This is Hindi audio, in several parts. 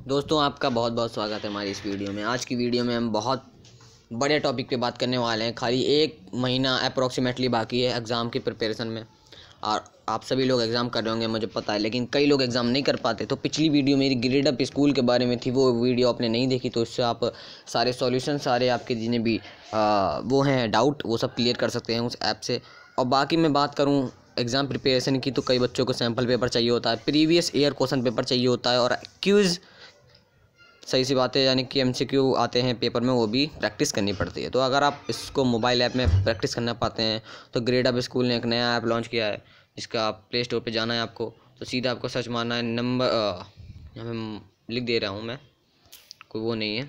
दोस्तों आपका बहुत बहुत स्वागत है हमारी इस वीडियो में। आज की वीडियो में हम बहुत बड़े टॉपिक पे बात करने वाले हैं। खाली 1 महीना अप्रॉक्सीमेटली बाकी है एग्ज़ाम की प्रिपरेशन में, और आप सभी लोग एग्ज़ाम कर रहे होंगे मुझे पता है, लेकिन कई लोग एग्ज़ाम नहीं कर पाते। तो पिछली वीडियो मेरी ग्रेड अप स्कूल के बारे में थी, वो वीडियो आपने नहीं देखी, तो उससे आप सारे सॉल्यूशन, सारे आपके जितने भी वो हैं डाउट, वो सब क्लियर कर सकते हैं उस ऐप से। और बाकी मैं बात करूँ एग्ज़ाम प्रिपरेशन की, तो कई बच्चों को सैम्पल पेपर चाहिए होता है, प्रीवियस ईयर क्वेश्चन पेपर चाहिए होता है, और क्यूज़, सही सी बात है, यानी कि MCQ आते हैं पेपर में, वो भी प्रैक्टिस करनी पड़ती है। तो अगर आप इसको मोबाइल ऐप में प्रैक्टिस करना पाते हैं तो ग्रेड अप स्कूल ने एक नया ऐप लॉन्च किया है, जिसका आप प्ले स्टोर पे जाना है आपको, तो सीधा आपको सर्च मारना है नंबर, यहाँ पे लिख दे रहा हूँ मैं, कोई वो नहीं है,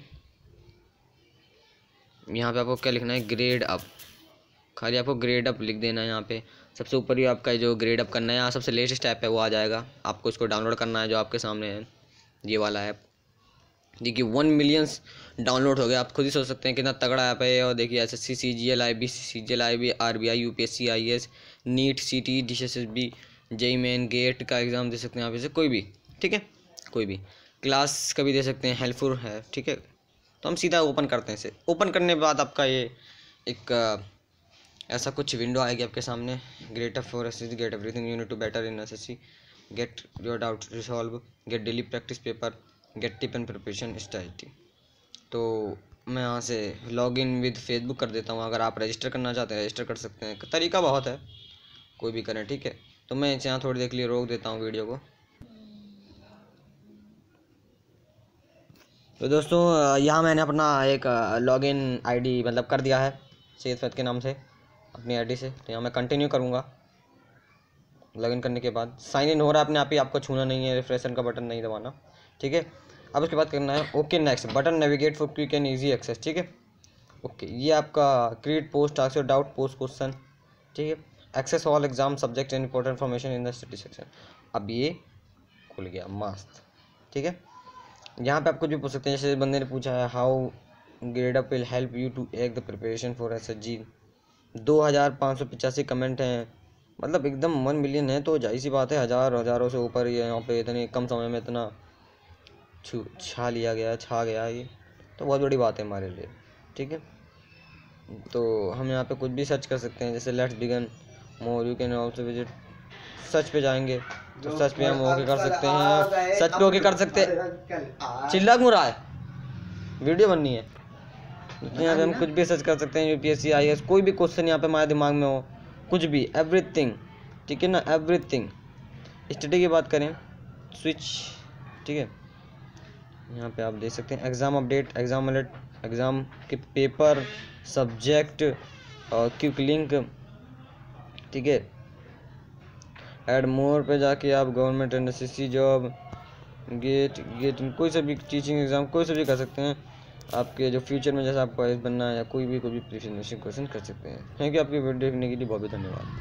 यहाँ पे आपको क्या लिखना है, ग्रेड अप, खाली आपको ग्रेड अप लिख देना है। यहाँ पे सबसे ऊपर ही आपका जो ग्रेड अप करना है, यहाँ सबसे लेटेस्ट ऐप है वो आ जाएगा, आपको इसको डाउनलोड करना है, जो आपके सामने है ये वाला ऐप। देखिए 1 मिलियन डाउनलोड हो गया, आप खुद ही सोच सकते हैं कितना तगड़ा ऐप है। और देखिए SSC CGL IBC CGL IB RBI UPSC IAS NEET CT DSSB JEE main GATE का एग्ज़ाम दे सकते हैं आप, इसे कोई भी, ठीक है, कोई भी क्लास का भी दे सकते हैं, हेल्पफुल है, ठीक है। तो हम सीधा ओपन करते हैं इसे। ओपन करने के बाद आपका ये एक ऐसा कुछ विंडो आएगी आपके सामने, Gradeup for SSC, get everything you need to better in SSC, get your doubt resolve, get daily practice paper, get tip and preparation strategy. तो मैं यहाँ से लॉगिन विद फेसबुक कर देता हूँ। अगर आप रजिस्टर करना चाहते हैं रजिस्टर कर सकते हैं, तरीका बहुत है, कोई भी करें, ठीक है। तो मैं यहाँ थोड़ी देर के लिए रोक देता हूँ वीडियो को। तो दोस्तों यहाँ मैंने अपना एक लॉगिन ID मतलब कर दिया है सैयद फैद के नाम से, अपनी ID से। तो यहाँ मैं कंटिन्यू करूँगा। लॉगिन करने के बाद साइन इन हो रहा है अपने आप ही, आपको छूना नहीं है, रिफ्रेशन का बटन नहीं दबाना, ठीक है। अब उसके बाद करना है okay next button, navigate for quick and easy access, ठीक है। ओके, ये आपका create post ask your doubt post question, ठीक है। Access all exam subject and important information in the study section. अब ये खुल गया मस्त, ठीक है। यहाँ पे आप कुछ भी पूछ सकते हैं, जैसे बंदे ने पूछा है how Gradeup will help you to ace the preparation for SSG। 2585 comment हैं, मतलब एकदम 1 मिलियन है, तो जाहिर सी बात है हज़ारों से ऊपर ही है। यहाँ पे इतने कम समय में इतना छा गया ये, तो बहुत बड़ी बात है हमारे लिए, ठीक है। तो हम यहाँ पे कुछ भी सर्च कर सकते हैं, जैसे let's begin more, you can also visit, search पे जाएंगे तो सर्च पे हम ओके कर सकते हैं, सर्च पे ओके कर सकते हैं। चिल्ला क्यों रहा है, वीडियो बननी है। तो यहाँ पे हम कुछ भी सर्च कर सकते हैं, UPSC IAS, कोई भी क्वेश्चन यहाँ पे हमारे दिमाग में हो, कुछ भी, एवरीथिंग, ठीक है ना, एवरीथिंग। स्टडी की बात करें, स्विच, ठीक है। यहाँ पे आप देख सकते हैं exam update, exam alert, exam के पेपर, सब्जेक्ट और क्विक लिंक, ठीक है। ऐड मोर पे जाके आप government and SSC job, get कोई सा भी टीचिंग एग्ज़ाम कोई सा भी कर सकते हैं। आपके जो फ्यूचर में जैसा आपको IAS बनना है या कोई भी प्रिपरेशन क्वेश्चन कर सकते हैं। थैंक यू, आपकी वीडियो देखने के लिए बहुत बहुत धन्यवाद।